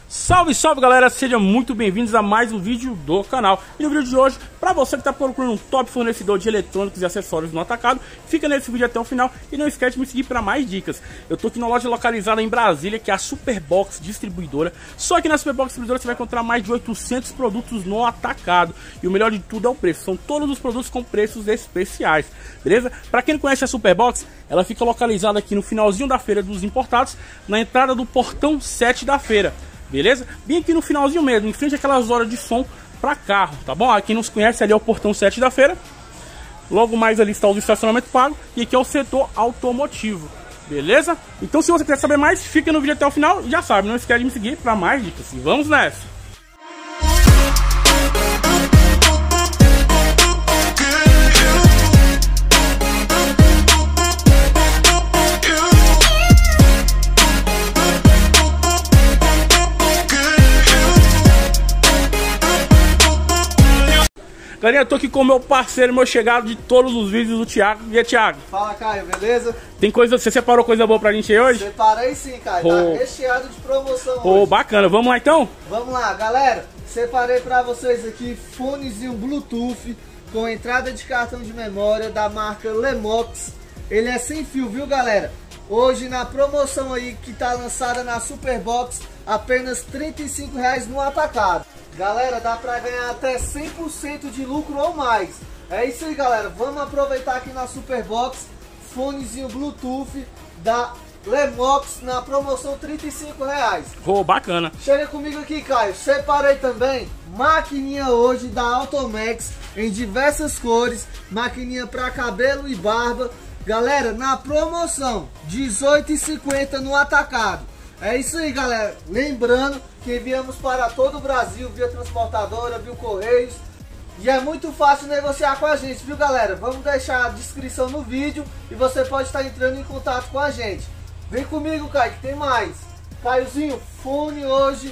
Salve, salve galera, sejam muito bem-vindos a mais um vídeo do canal. E no vídeo de hoje, para você que está procurando um top fornecedor de eletrônicos e acessórios no atacado, fica nesse vídeo até o final e não esquece de me seguir para mais dicas. Eu tô aqui na loja localizada em Brasília, que é a Superbox Distribuidora. Só que na Superbox Distribuidora você vai encontrar mais de 800 produtos no atacado. E o melhor de tudo é o preço, são todos os produtos com preços especiais, beleza? Para quem não conhece a Superbox, ela fica localizada aqui no finalzinho da Feira dos Importados, na entrada do portão 7 da feira. Beleza? Bem aqui no finalzinho mesmo, em frente àquelas horas de som para carro, tá bom? Quem não se conhece, ali é o portão 7 da feira. Logo mais ali está o estacionamento pago e aqui é o setor automotivo, beleza? Então se você quiser saber mais, fica no vídeo até o final e já sabe, não esquece de me seguir para mais dicas. E vamos nessa! Galerinha, eu tô aqui com o meu parceiro, meu chegado de todos os vídeos, o Thiago. E aí, Thiago? Fala, Caio, beleza? Tem coisa, você separou coisa boa pra gente aí hoje? Separei sim, Caio, tá recheado de promoção hoje. Pô, bacana, vamos lá então? Vamos lá, galera, separei pra vocês aqui fonezinho Bluetooth com entrada de cartão de memória da marca Lemox. Ele é sem fio, viu, galera? Hoje na promoção aí que tá lançada na Superbox, apenas R$ 35,00 no atacado. Galera, dá pra ganhar até 100% de lucro ou mais. É isso aí, galera. Vamos aproveitar aqui na Superbox. Fonezinho Bluetooth da Lemox na promoção R$ 35,00. Pô, bacana. Chega comigo aqui, Caio. Separei também maquininha hoje da Automax em diversas cores. Maquininha pra cabelo e barba. Galera, na promoção R$ 18,50 no atacado. É isso aí, galera. Lembrando que enviamos para todo o Brasil via transportadora, via Correios. E é muito fácil negociar com a gente, viu, galera? Vamos deixar a descrição no vídeo e você pode estar entrando em contato com a gente. Vem comigo, Caio, que tem mais. Caiozinho, fone hoje,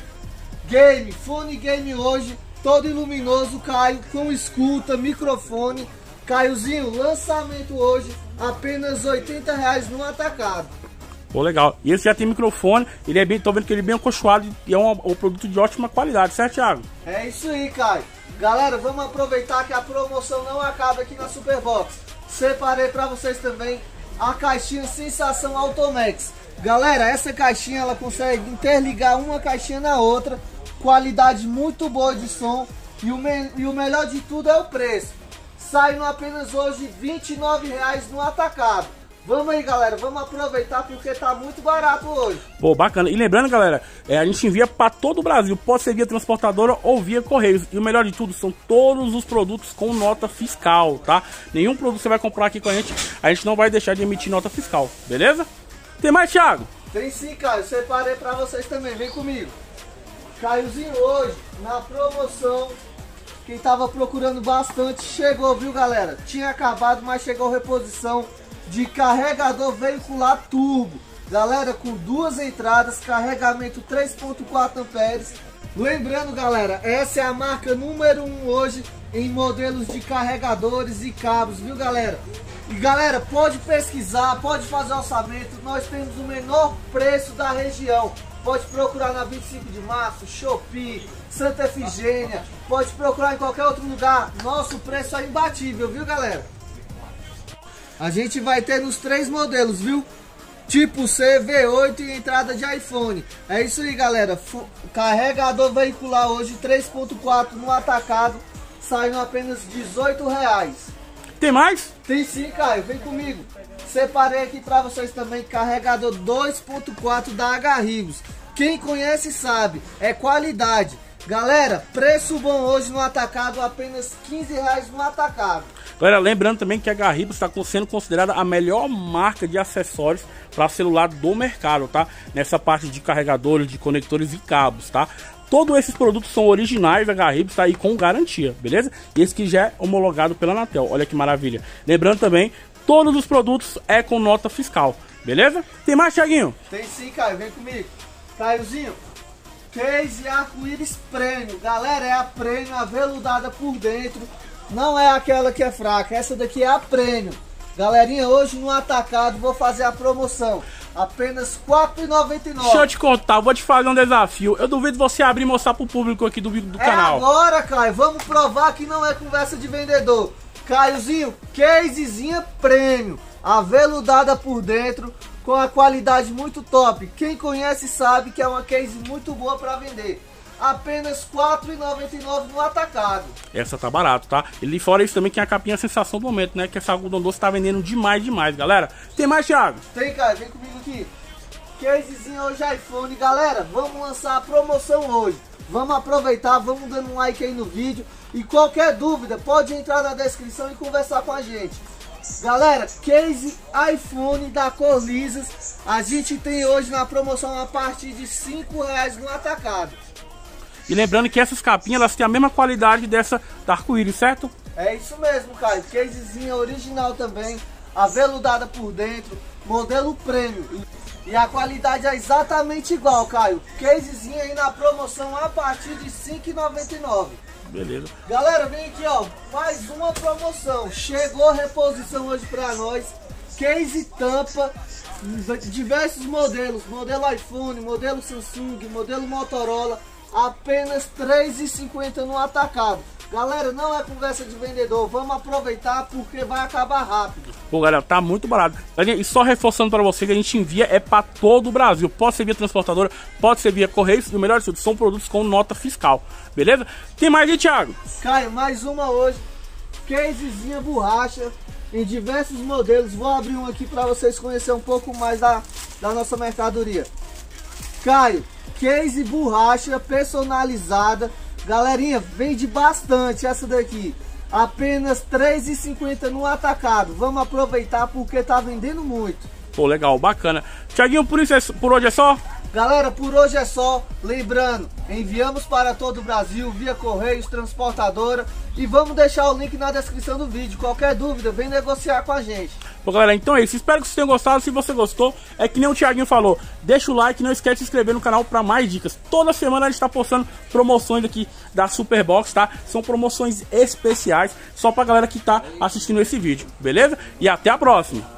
fone game hoje, todo iluminoso, Caio, com escuta, microfone. Caiozinho, lançamento hoje, apenas R$ 80,00 no atacado. Pô, legal. E esse já tem microfone, ele é bem, tô vendo que ele é bem acolchoado e é um produto de ótima qualidade, certo, Thiago? É isso aí, Caio. Galera, vamos aproveitar que a promoção não acaba aqui na Superbox. Separei para vocês também a caixinha Sensação Automax. Galera, essa caixinha ela consegue interligar uma caixinha na outra, qualidade muito boa de som e o melhor de tudo é o preço. Saindo apenas hoje R$ 29,00 no atacado. Vamos aí, galera, vamos aproveitar porque tá muito barato hoje. Pô, bacana. E lembrando, galera, a gente envia para todo o Brasil, pode ser via transportadora ou via Correios. E o melhor de tudo, são todos os produtos com nota fiscal, tá? Nenhum produto você vai comprar aqui com a gente não vai deixar de emitir nota fiscal, beleza? Tem mais, Thiago? Tem sim, Caio, separei para vocês também, vem comigo. Caiozinho hoje, na promoção, quem tava procurando bastante, chegou, viu, galera? Tinha acabado, mas chegou reposição de carregador veicular turbo, galera, com duas entradas, carregamento 3.4 amperes. Lembrando, galera, essa é a marca número 1 hoje em modelos de carregadores e cabos, viu, galera? E galera, pode pesquisar, pode fazer orçamento, nós temos o menor preço da região. Pode procurar na 25 de março, Shopee, Santa Efigênia, pode procurar em qualquer outro lugar, nosso preço é imbatível, viu, galera? A gente vai ter nos 3 modelos, viu? Tipo C, V8 e entrada de iPhone. É isso aí, galera. Carregador veicular hoje 3.4 no atacado, saindo apenas R$ 18,00. Tem mais? Tem sim, Caio. Vem comigo. Separei aqui para vocês também carregador 2.4 da H-Rios. Quem conhece sabe, é qualidade. Galera, preço bom hoje no atacado, apenas R$ 15,00 no atacado. Galera, lembrando também que a H-Rios está sendo considerada a melhor marca de acessórios para celular do mercado, tá? Nessa parte de carregadores, de conectores e cabos, tá? Todos esses produtos são originais da H-Rios, tá aí com garantia, beleza? E esse que já é homologado pela Anatel, olha que maravilha. Lembrando também, todos os produtos é com nota fiscal, beleza? Tem mais, Thiaguinho? Tem sim, Caio, vem comigo. Caiozinho, case arco-íris premium. Galera, é a premium aveludada por dentro. Não é aquela que é fraca, essa daqui é a premium. Galerinha, hoje no atacado vou fazer a promoção. Apenas R$ 4,99. Deixa eu te contar, vou te fazer um desafio. Eu duvido você abrir e mostrar pro público aqui do canal. Agora, Caio, vamos provar que não é conversa de vendedor. Caiozinho, casezinha premium, aveludada por dentro, com a qualidade muito top. Quem conhece sabe que é uma case muito boa para vender. Apenas R$ 4,99 no atacado. Essa tá barato, tá? E fora isso também, que é a capinha sensação do momento, né? Que essa algodão doce tá vendendo demais, galera. Tem mais, Thiago? Tem, cara, vem comigo aqui. Casezinho hoje iPhone, galera. Vamos lançar a promoção hoje. Vamos aproveitar, vamos dando um like aí no vídeo. E qualquer dúvida, pode entrar na descrição e conversar com a gente. Galera, case iPhone da cor lisas, a gente tem hoje na promoção a partir de R$ 5,00 no atacado. E lembrando que essas capinhas, elas têm a mesma qualidade dessa da arco-íris, certo? É isso mesmo, Caio. Casezinha original também, aveludada por dentro, modelo premium. E a qualidade é exatamente igual, Caio. Casezinha aí na promoção a partir de R$ 5,99. Beleza. Galera, vem aqui, ó, mais uma promoção. Chegou a reposição hoje pra nós. Case tampa, diversos modelos. Modelo iPhone, modelo Samsung, modelo Motorola. Apenas R$ 3,50 no atacado. Galera, não é conversa de vendedor, vamos aproveitar porque vai acabar rápido. Pô, galera, tá muito barato. E só reforçando para você que a gente envia é para todo o Brasil. Pode ser via transportadora, pode ser via correios. E o melhor de tudo, são produtos com nota fiscal. Beleza? Tem mais aí, Thiago? Caio, mais uma hoje. Casezinha borracha em diversos modelos. Vou abrir um aqui para vocês conhecerem um pouco mais da nossa mercadoria. Caio, case borracha personalizada. Galerinha, vende bastante essa daqui. Apenas R$ 3,50 no atacado. Vamos aproveitar porque tá vendendo muito. Pô, legal, bacana. Thiaguinho, por hoje é só? Galera, por hoje é só. Lembrando, enviamos para todo o Brasil via correios, transportadora. E vamos deixar o link na descrição do vídeo. Qualquer dúvida, vem negociar com a gente. Bom, galera, então é isso. Espero que vocês tenham gostado. Se você gostou, é que nem o Thiaguinho falou, deixa o like, não esquece de se inscrever no canal para mais dicas. Toda semana a gente tá postando promoções aqui da Superbox, tá? São promoções especiais só pra galera que tá assistindo esse vídeo, beleza? E até a próxima!